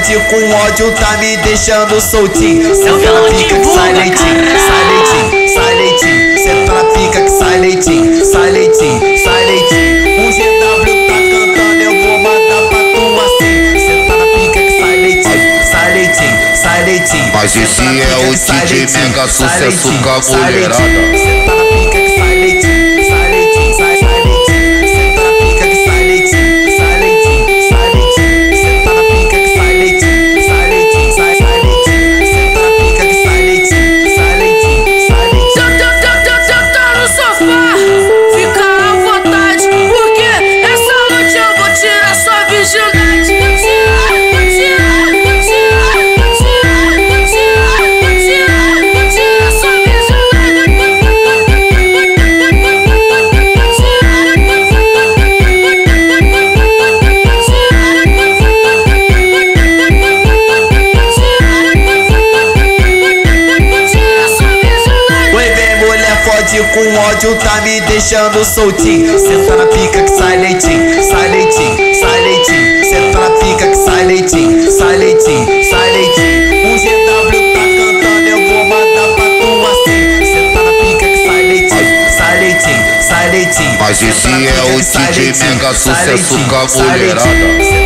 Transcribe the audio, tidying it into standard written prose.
fode com ódio, tá me deixando soltinho. Senta na pica que sai leitinho, sai leitinho, sai leitinho. Senta na pica que sai leitinho, sai leitinho, sai leitinho. O GW tá cantando, eu vou mandar pra tu assim. Senta na pica que sai leitinho, sai leitinho, sai leitinho. Mas esse é o DJ mega sucesso com a mulherada. Senta na pica que sai leitinho, sai leitinho, sai leitinho. Senta na pica que sai leitinho, sai leitinho, sai leitinho. Senta na pica que sai leitinho, sai leitinho, sai leitinho. Senta na pica que sai leitinho, sai leitinho, sai leitinho. Tá no sofá, fica à vontade, porque essa noite eu vou tirar sua virgindade. Com ódio tá me deixando soltinho. Senta na pica que sai leitinho, sai leitinho, sai leitinho. Senta na pica que sai leitinho, sai leitinho, sai leitinho. O GW tá cantando, eu vou mandar pra tu assim. Senta na pica que sai leitinho, sai leitinho, sai leitinho. Mas esse é o DJ mega sucesso com a mulherada.